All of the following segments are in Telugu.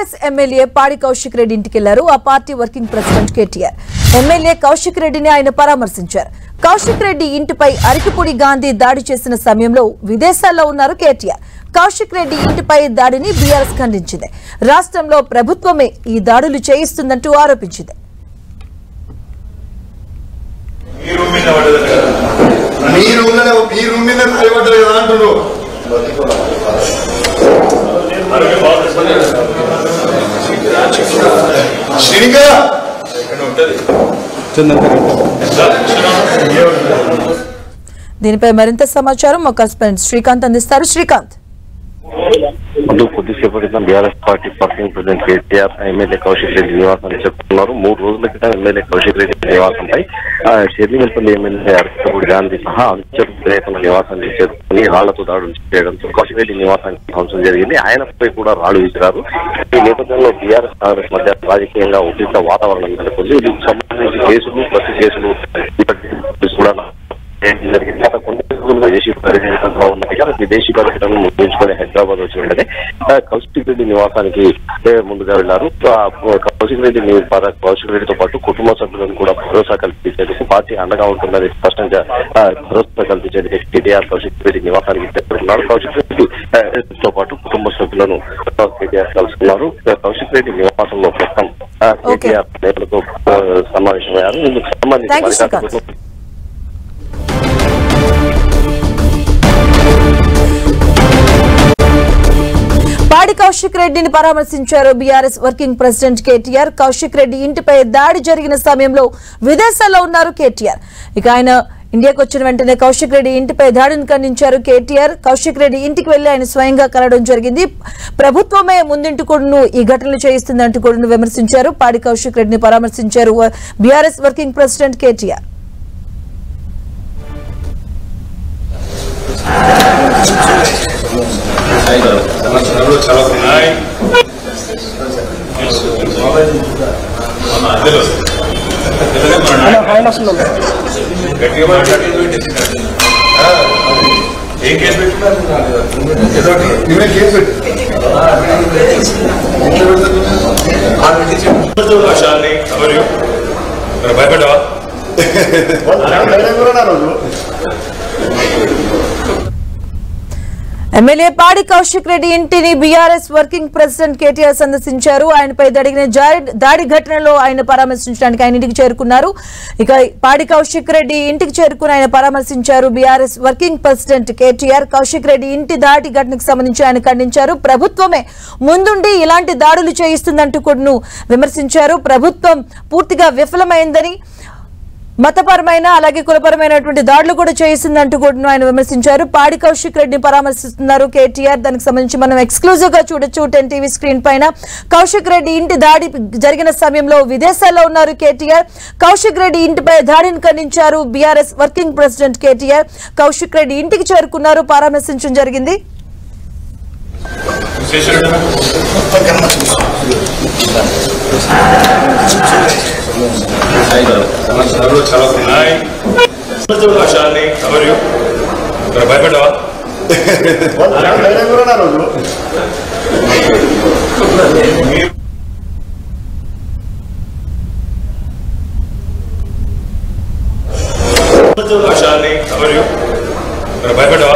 బీఆర్ఎస్ ఎమ్మెల్యే పాడి కౌశిక్ రెడ్డి ఇంటికి వెళ్లారు. ఆ party working president KTR MLA Kaushik రెడ్డిని ఆయన పరామర్శించారు. కౌశిక్ రెడ్డి ఇంటిపై అరికిపూడి గాంధీ దాడి చేసిన సమయంలో విదేశాల్లో ఉన్నారు కేటీఆర్. కౌశిక్ రెడ్డి ఇంటిపై దాడిని బీఆర్ఎస్ ఖండించింది. రాష్ట్రంలో ప్రభుత్వమే ఈ దాడులు చేయిస్తుందంటూ ఆరోపించింది. దీనిపై మరింత సమాచారం మా కరెస్పాండెంట్ శ్రీకాంత్ అందిస్తారు. శ్రీకాంత్, కొద్దిసేపు క్రితం BRS party working president KTR MLA Kaushik Reddy నివాసాన్ని చెప్తున్నారు. 3 రోజుల క్రితం ఎమ్మెల్యే కౌశిక్ రెడ్డి నివాసంపై షెర్లింగల్పల్లి ఎమ్మెల్యే అరికపూడి గాంధీ సహా అనుచరుల నివాసాన్ని చేరుకుని రాళ్లతో దాడులు చేయడంతో కౌశిక్ రెడ్డి నివాసానికి ధ్వంసం జరిగింది. ఆయనపై కూడా రాళ్లు విసిరారు. ఈ నేపథ్యంలో బీఆర్ఎస్ కాంగ్రెస్ మధ్య రాజకీయంగా ఉద్రిక్త వాతావరణం నెలకొంది. దీనికి సంబంధించి కేసులు ప్రతి కేసులు కూడా జరిగింది. గత కొన్ని రోజులుగా విదేశీ పర్యటనను ముగించుకొని హైదరాబాద్ వచ్చి వెంటనే కౌశిక్ రెడ్డి నివాసానికి ముందుగా వెళ్లారు. కౌశిక్ రెడ్డితో పాటు కుటుంబ సభ్యులను కూడా భరోసా కల్పించేందుకు పార్టీ అండగా ఉంటుందని స్పష్టంగా భరోసా కల్పించేందుకు కేటీఆర్ కౌశిక్ రెడ్డి నివాసానికి చేరుకున్నారు. కౌశిక్ రెడ్డితో పాటు కుటుంబ సభ్యులను కేటీఆర్ కలుసుకున్నారు. కౌశిక్ రెడ్డి నివాసంలో ప్రస్తుతం కేటీఆర్ నేతలతో సమావేశమయ్యారు. ఇందుకు సంబంధించి పాడి కౌశిక్ రెడ్డిని పరామర్శించారు బీఆర్ఎస్ వర్కింగ్ ప్రెసిడెంట్ కేటీఆర్. కౌశిక్ రెడ్డి ఇంటిపై దాడి జరిగిన సమయంలో విదేశాల్లో ఉన్నారు కేటీఆర్. ఇక ఆయన ఇండియాకు వచ్చిన వెంటనే కౌశిక్ రెడ్డి ఇంటిపై దాడిని ఖండించారు కేటీఆర్. కౌశిక్ రెడ్డి ఇంటికి వెళ్లి ఆయన స్వయంగా కలవడం జరిగింది. ప్రభుత్వమే ముందుంటూ కూడా ఈ ఘటనలు చేయిస్తుందంటూ కూడా విమర్శించారు. పాడి కౌశిక్ రెడ్డిని పరామర్శించారు బీఆర్ఎస్ వర్కింగ్ ప్రెసిడెంట్ కేటీఆర్. భయపడ్డావా? ఎమ్మెల్యే పాడి కౌశిక్ రెడ్డి ఇంటిని బీఆర్ఎస్ వర్కింగ్ ప్రెసిడెంట్ కేటీఆర్ సందర్శించారు. ఆయనపై జరిగిన దాడి ఘటనలో ఆయన పరామర్శించడానికి ఆయన ఇంటికి చేరుకున్నారు. ఇక పాడి కౌశిక్ రెడ్డి ఇంటికి చేరుకుని ఆయన పరామర్శించారు బీఆర్ఎస్ వర్కింగ్ ప్రెసిడెంట్ కేటీఆర్. కౌశిక్ రెడ్డి ఇంటి దాడి ఘటనకు సంబంధించి ఆయన ఖండించారు. ప్రభుత్వమే ముందుండి ఇలాంటి దాడులు చేయిస్తుందంటూ కూడా విమర్శించారు. ప్రభుత్వం పూర్తిగా విఫలమైందని, మతపరమైన అలాగే కులపరమైనటువంటి దాడులు కూడా చేయిస్తుందంటూ కూడా ఆయన విమర్శించారు. పాడి కౌశిక్ రెడ్డిని పరామర్శిస్తున్నారు కేటీఆర్. దానికి సంబంధించి మనం ఎక్స్క్లూజివ్ గా చూడొచ్చు 10 టీవీ స్క్రీన్ పైన. కౌశిక్ రెడ్డి ఇంటి దాడి జరిగిన సమయంలో విదేశాల్లో ఉన్నారు కేటీఆర్. కౌశిక్ రెడ్డి ఇంటిపై దాడిని ఖండించారు బీఆర్ఎస్ వర్కింగ్ ప్రెసిడెంట్ కేటీఆర్. కౌశిక్ రెడ్డి ఇంటికి చేరుకున్నారు, పరామర్శించడం జరిగింది. భయపడ్డావా? భయపడ్డావా?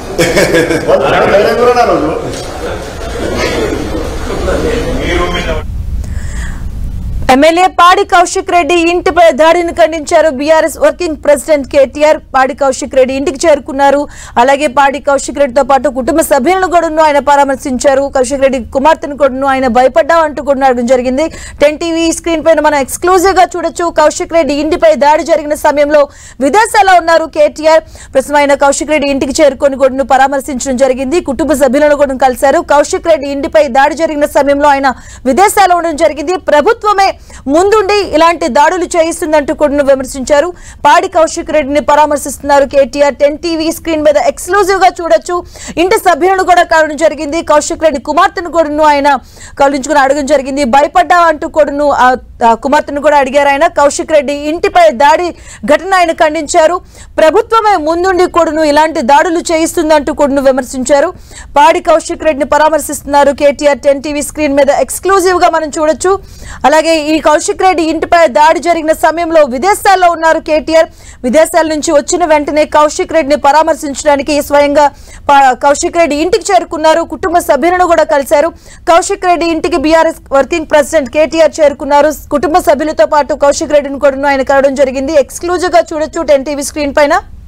ఎమ్మెల్యే పాడి కౌశిక్ రెడ్డి ఇంటిపై దాడిని ఖండించారు బీఆర్ఎస్ వర్కింగ్ ప్రెసిడెంట్ కేటీఆర్. పాడి కౌశిక్ రెడ్డి ఇంటికి చేరుకున్నారు. అలాగే పాడి కౌశిక్ రెడ్డితో పాటు కుటుంబ సభ్యులను కూడా ఆయన పరామర్శించారు. కౌశిక్ రెడ్డి కుమార్తెను కూడా ఆయన భయపడ్డా అంటూ కూడా అడగడం జరిగింది. 10 టీవీ స్క్రీన్ పైన మనం ఎక్స్క్లూజివ్ గా చూడొచ్చు. కౌశిక్ రెడ్డి ఇంటిపై దాడి జరిగిన సమయంలో విదేశాల్లో ఉన్నారు కేటీఆర్. ప్రస్తుతం ఆయన కౌశిక్ రెడ్డి ఇంటికి చేరుకొని కూడా పరామర్శించడం జరిగింది. కుటుంబ సభ్యులను కూడా కలిశారు. కౌశిక్ రెడ్డి ఇంటిపై దాడి జరిగిన సమయంలో ఆయన విదేశాల్లో ఉండడం జరిగింది. ప్రభుత్వమే ముందుండి ఇలాంటి దాడులు చేయిస్తుందంటూ కూడా విమర్శించారు. పాడి కౌశిక్ రెడ్డిని పరామర్శిస్తున్నారు కేటీఆర్. 10 టీవీ స్క్రీన్ మీద ఎక్స్క్లూజివ్ గా చూడొచ్చు. ఇంటి సభ్యులను కూడా కలవడం జరిగింది. కౌశిక్ రెడ్డి కుమార్తెను కూడా ఆయన కలుంచుకుని అడగడం జరిగింది. భయపడ్డా అంటూ కూడా కుమార్తెను కూడా అడిగారు ఆయన. కౌశిక్ రెడ్డి ఇంటిపై దాడి ఘటన ఆయన ఖండించారు. ప్రభుత్వమే ముందుండి కూడాను ఇలాంటి దాడులు చేయిస్తుందంటూ కూడాను విమర్శించారు. పాడి కౌశిక్ రెడ్డిని పరామర్శిస్తున్నారు కేటీఆర్. 10 టీవీ స్క్రీన్ మీద ఎక్స్క్లూజివ్ గా మనం చూడొచ్చు. అలాగే ఈ కౌశిక్ రెడ్డి ఇంటిపై దాడి జరిగిన సమయంలో విదేశాల్లో ఉన్నారు కేటీఆర్. విదేశాల నుంచి వచ్చిన వెంటనే కౌశిక్ రెడ్డిని పరామర్శించడానికి స్వయంగా కౌశిక్ రెడ్డి ఇంటికి చేరుకున్నారు. కుటుంబ సభ్యులను కూడా కలిశారు. కౌశిక్ రెడ్డి ఇంటికి బీఆర్ఎస్ వర్కింగ్ ప్రెసిడెంట్ కేటీఆర్ చేరుకున్నారు. కుటుంబ సభ్యులతో పాటు కౌశిక్ రెడ్డిని కూడా ఆయన కలవడం జరిగింది. ఎక్స్క్లూజివ్ గా చూడొచ్చు 10 టీవీ స్క్రీన్ పైన.